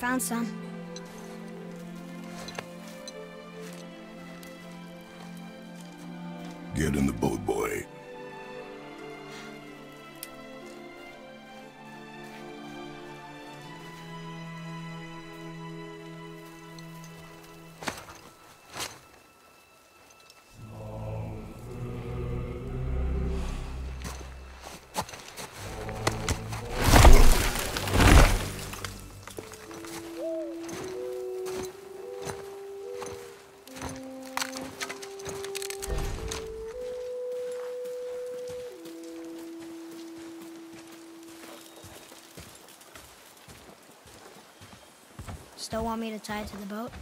found some. Get in the boat, boy. Still want me to tie it to the boat?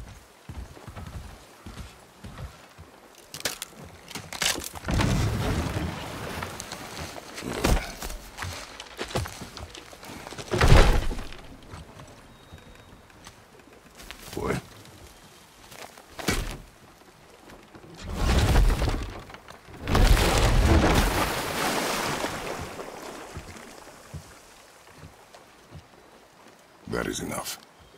Boy. That is enough.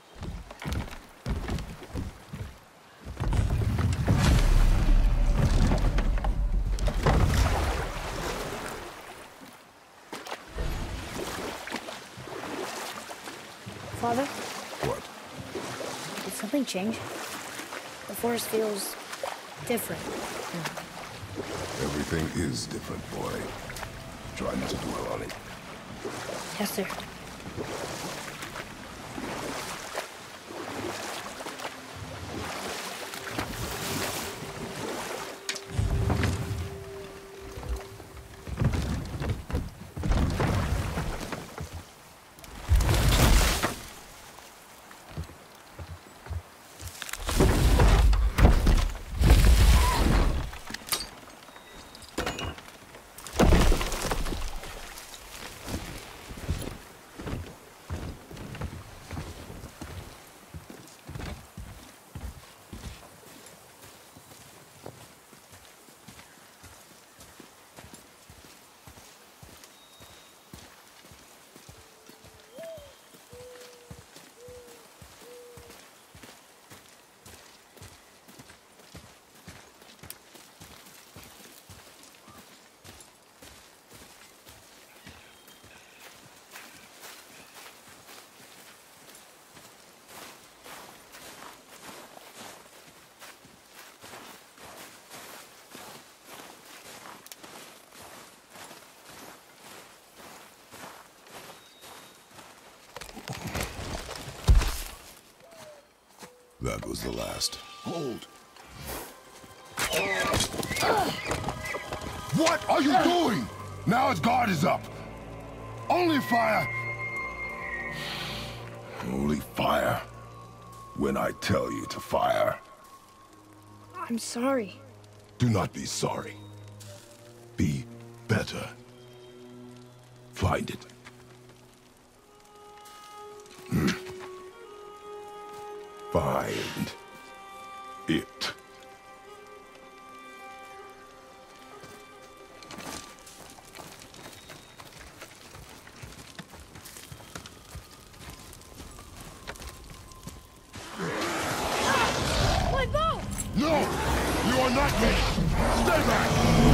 Father, What? did something change? The forest feels different. Everything is different, boy. Try not to dwell on it. Yes, sir. That was the last. Hold. What are you doing? Now his guard is up. Only fire. Only fire. When I tell you to fire. I'm sorry. Do not be sorry. Be better. Find it. Find it. My boat! No! You are not me! Stay back!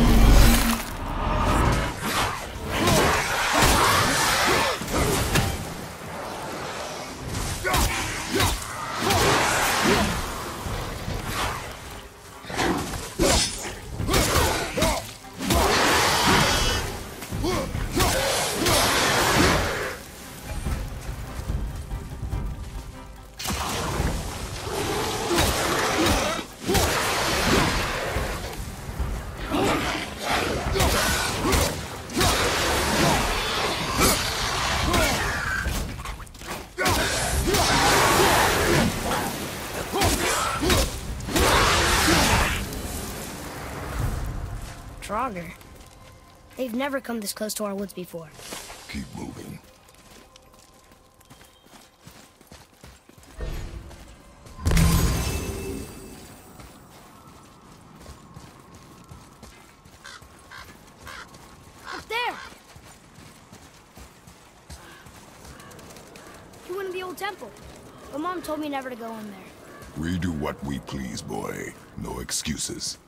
Draugr. They've never come this close to our woods before. Keep moving. Up there! You went in the old temple. But Mom told me never to go in there. We do what we please, boy. No excuses.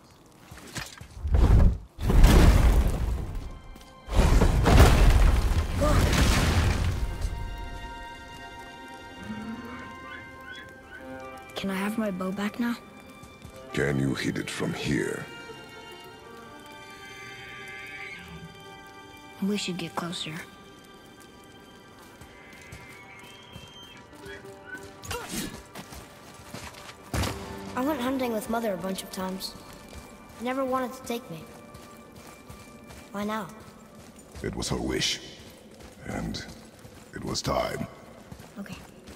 Can I have my bow back now? Can you hit it from here? We should get closer. I went hunting with Mother a bunch of times. She never wanted to take me. Why now? It was her wish. And it was time. Okay.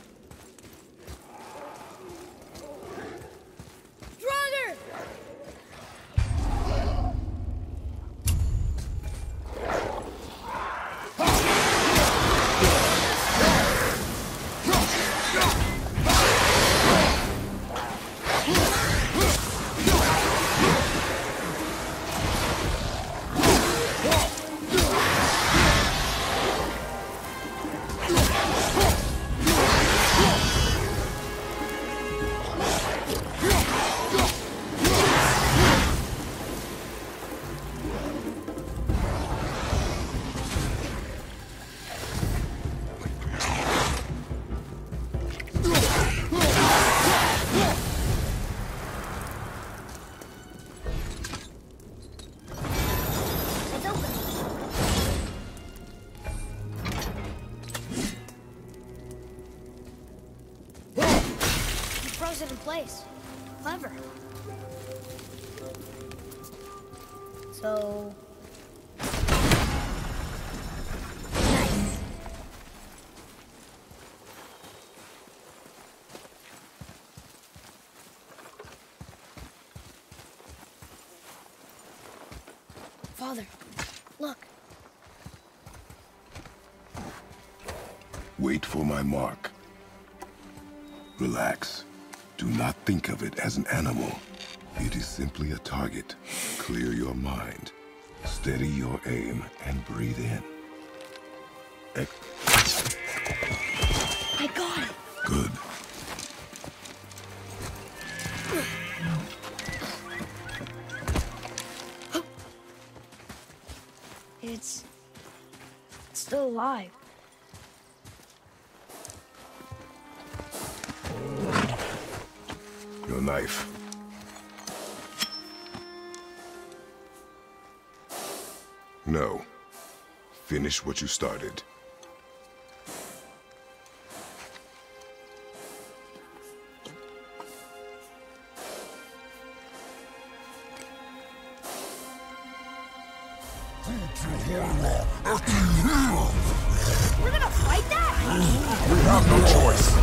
It in place. Clever. So... nice. Father, look. Wait for my mark. Relax. Do not think of it as an animal. It is simply a target. Clear your mind. Steady your aim and breathe in. I got it. Good. It's still alive. Your knife. No. Finish what you started. We're gonna fight that? We have no choice.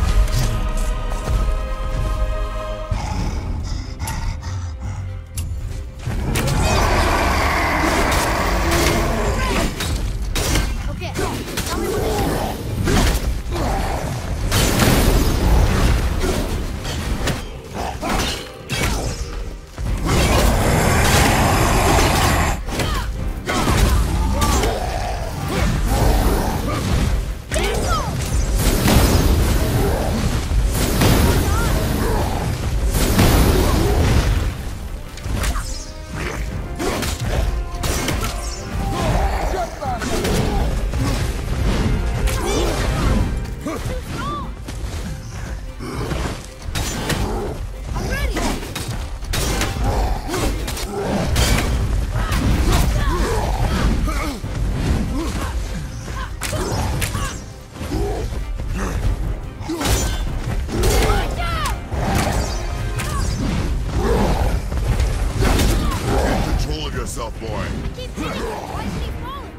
Yourself, boy. Keep hitting him. Why is he falling?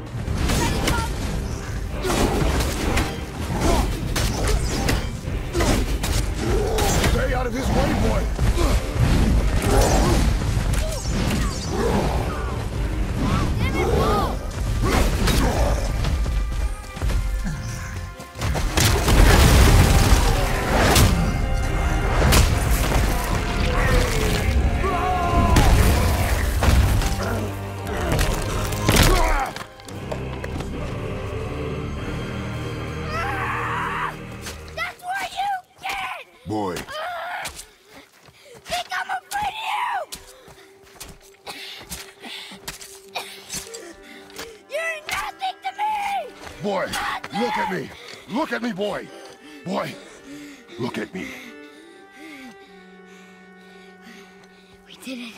Stay out of his way, boy. Damn it, whoa! That's what you get! Boy, look at me. Look at me, boy. Boy, look at me. We did it.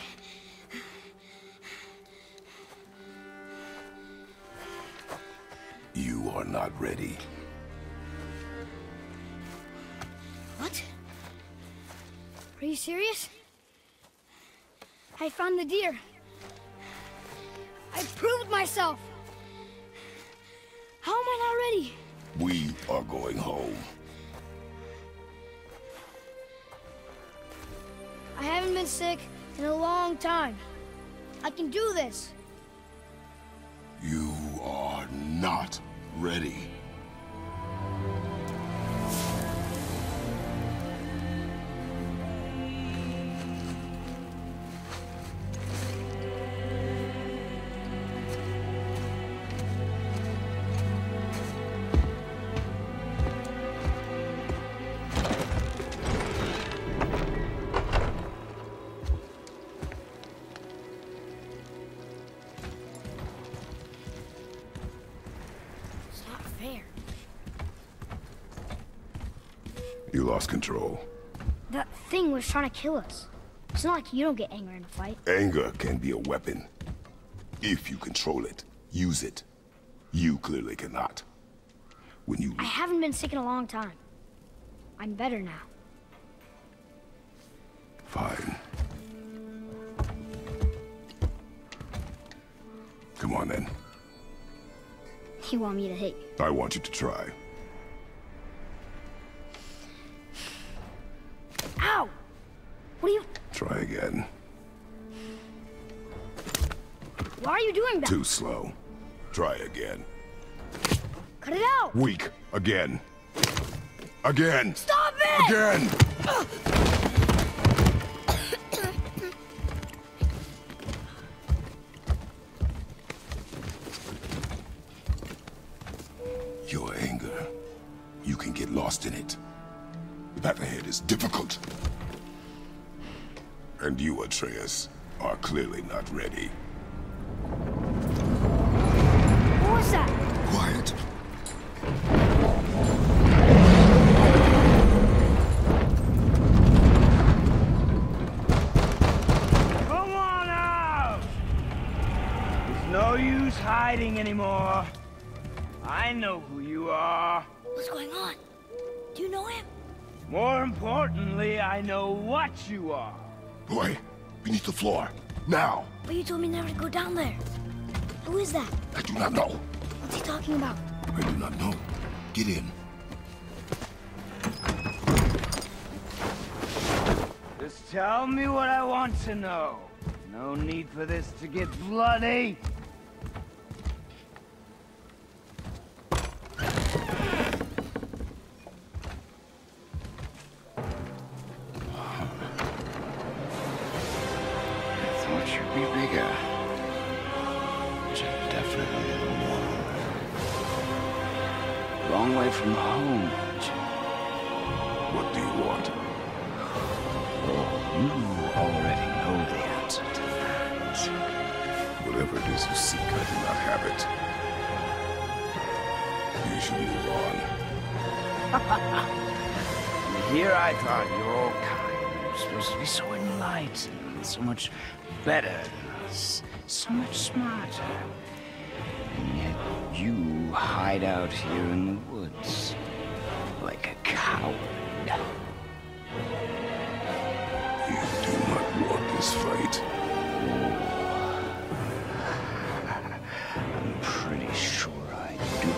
You are not ready. What? Are you serious? I found the deer. I proved myself. How am I not ready? We are going home. I haven't been sick in a long time. I can do this. You are not ready. You lost control. That thing was trying to kill us. It's not like you don't get angry in a fight. Anger can be a weapon. If you control it, use it. You clearly cannot. When you... I haven't been sick in a long time. I'm better now. Fine. Come on then. You want me to hit you? I want you to try. Ow! What are you... Try again. Why are you doing that? Too slow. Try again. Cut it out! Weak. Again. Again! Stop it! Again! Your anger. You can get lost in it. The path ahead is difficult. And you, Atreus, are clearly not ready. What was that? Quiet. Come on out! There's no use hiding anymore. I know who you are. What's going on? Do you know him? More importantly, I know what you are. Boy, beneath the floor. Now. But you told me never to go down there. Who is that? I do not know. What's he talking about? I do not know. Get in. Just tell me what I want to know. No need for this to get bloody. Long way from home. What do you want? Oh, you already know the answer to that. Whatever it is you seek, I do not have it. You should move on. And here I thought your kind was supposed to be so enlightened, so much better than us, so much smarter. And yet you hide out here in the woods like a coward. You do not want this fight. I'm pretty sure I do.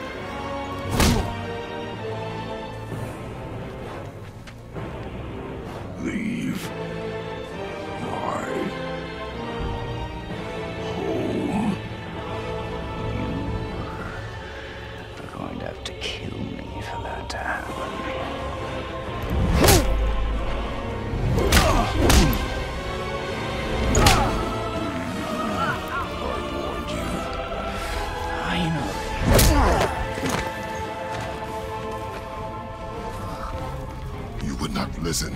Leave my home. You're going to have to kill me for that to happen. You would not listen.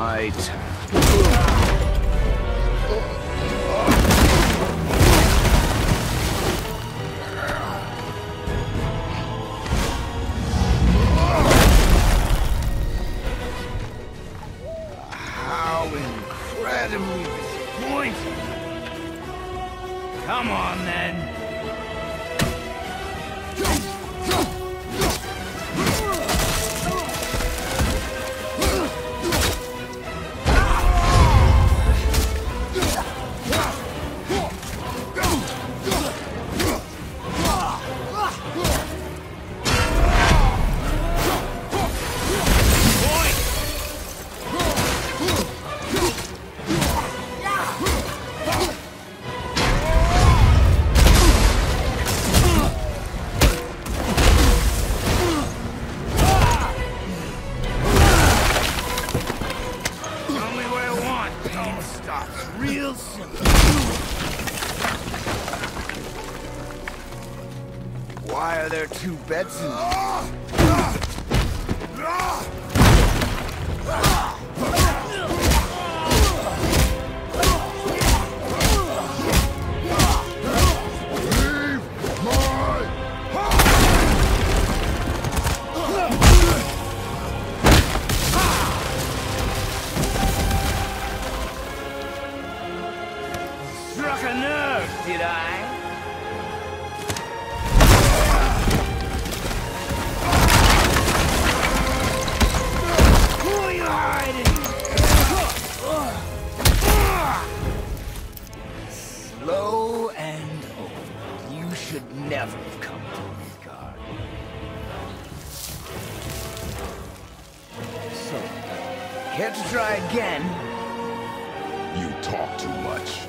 my turn. How incredibly disappointing. Come on, then. Real simple. Why are there two beds in Struck a nerve, did I? Who are you hiding? Slow and old. You should never have come to Midgard. So, care to try again? You talk too much.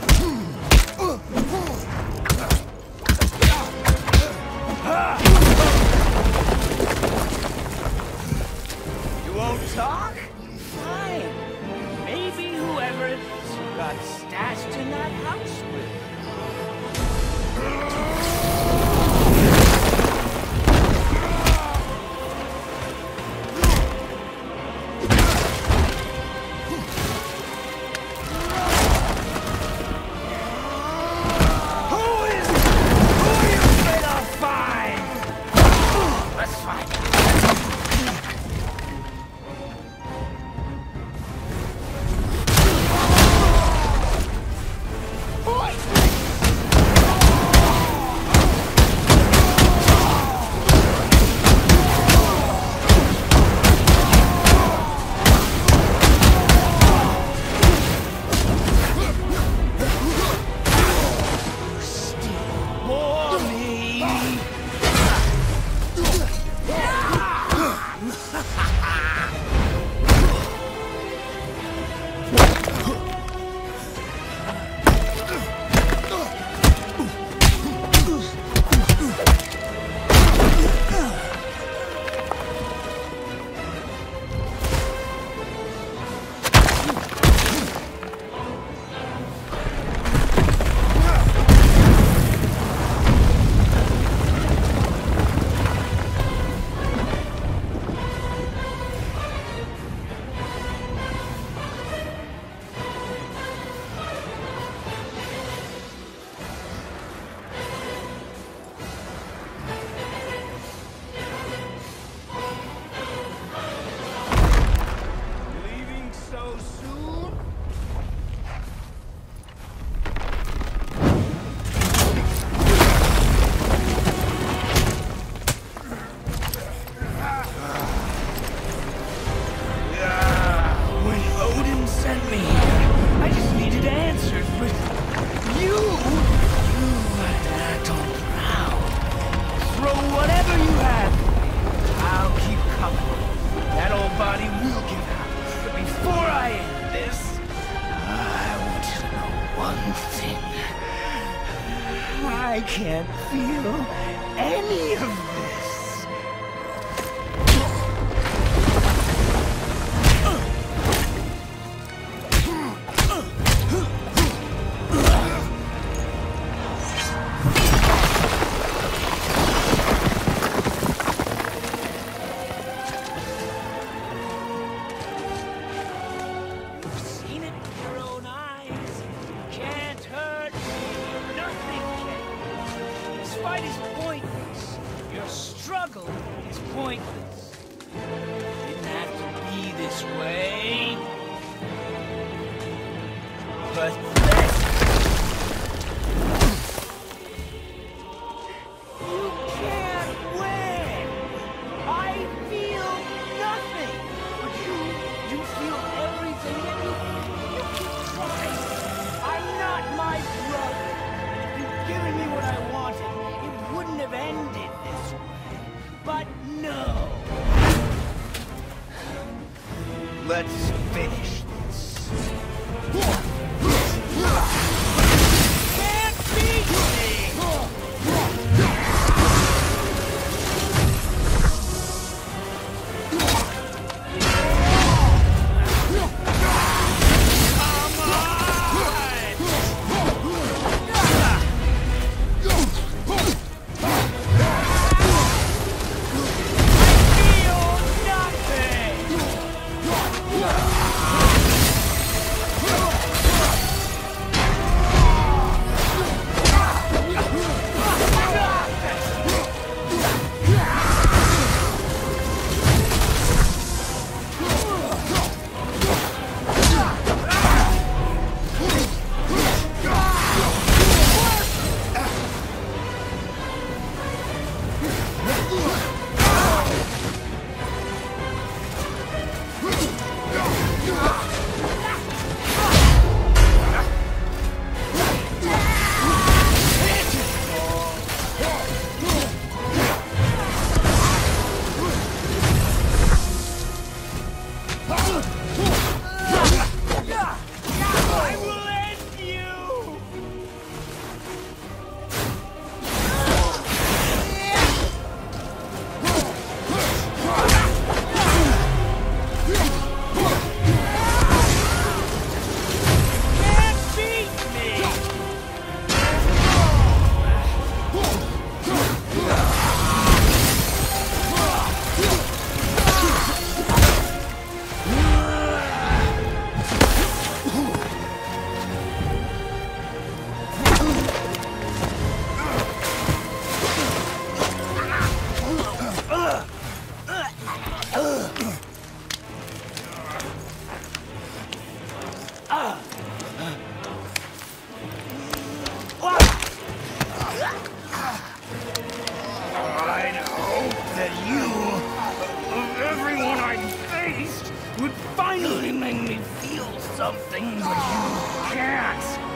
You won't talk? Fine. Maybe whoever it is who got stashed in that house with you. I can't feel any of this. fight is pointless. Your struggle is pointless. It didn't have to be this way. Pathetic! You can't win! I feel nothing! But you feel everything and you keep trying. I'm not my brother. If you'd given me what I wanted, it wouldn't have ended this way. But no. Let's finish this. Can't beat me! I'd hope that you, of everyone I've faced, would finally make me feel something, but you can't.